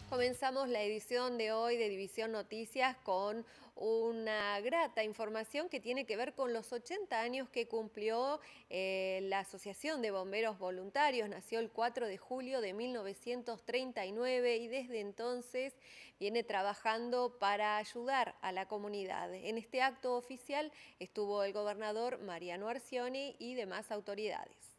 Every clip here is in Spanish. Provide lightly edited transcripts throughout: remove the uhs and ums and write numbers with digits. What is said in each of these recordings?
Comenzamos la edición de hoy de División Noticias con una grata información que tiene que ver con los 80 años que cumplió la Asociación de Bomberos Voluntarios. Nació el 4 de julio de 1939 y desde entonces viene trabajando para ayudar a la comunidad. En este acto oficial estuvo el gobernador Mariano Arcioni y demás autoridades.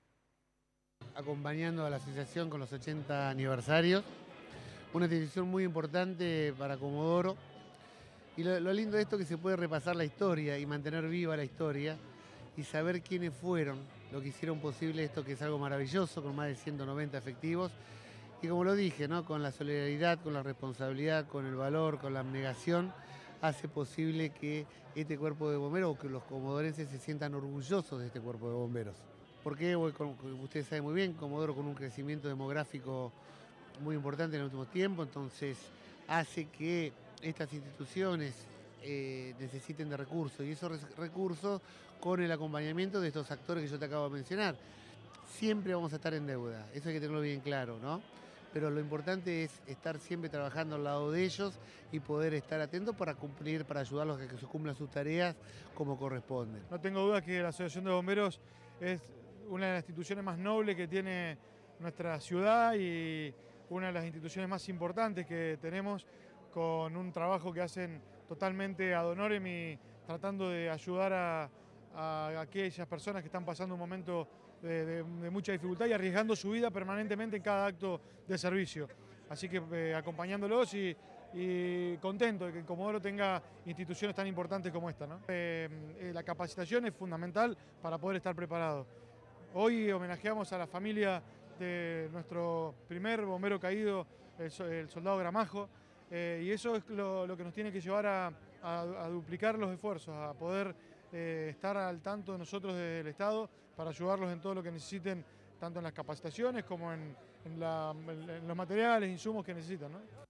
Acompañando a la asociación con los 80 aniversarios, una decisión muy importante para Comodoro. Y lo lindo de esto es que se puede repasar la historia y mantener viva la historia y saber quiénes fueron lo que hicieron posible esto, que es algo maravilloso, con más de 190 efectivos. Y como lo dije, ¿no? Con la solidaridad, con la responsabilidad, con el valor, con la abnegación, hace posible que este cuerpo de bomberos, o que los comodorenses se sientan orgullosos de este cuerpo de bomberos. Porque ustedes saben muy bien, Comodoro con un crecimiento demográfico muy importante en el último tiempo, entonces hace que estas instituciones necesiten de recursos, y esos recursos con el acompañamiento de estos actores que yo te acabo de mencionar. Siempre vamos a estar en deuda, eso hay que tenerlo bien claro, ¿no? Pero lo importante es estar siempre trabajando al lado de ellos y poder estar atentos para cumplir, para ayudarlos a que se cumplan sus tareas como corresponden. No tengo duda que la Asociación de Bomberos es una de las instituciones más nobles que tiene nuestra ciudad y una de las instituciones más importantes que tenemos, con un trabajo que hacen totalmente ad honorem y tratando de ayudar a aquellas personas que están pasando un momento de mucha dificultad y arriesgando su vida permanentemente en cada acto de servicio. Así que acompañándolos y contento de que Comodoro tenga instituciones tan importantes como esta, ¿no? La capacitación es fundamental para poder estar preparado. Hoy homenajeamos a la familia de nuestro primer bombero caído, el soldado Gramajo, y eso es lo que nos tiene que llevar a duplicar los esfuerzos, a poder estar al tanto de nosotros desde el Estado para ayudarlos en todo lo que necesiten, tanto en las capacitaciones como en los materiales, insumos que necesitan, ¿no?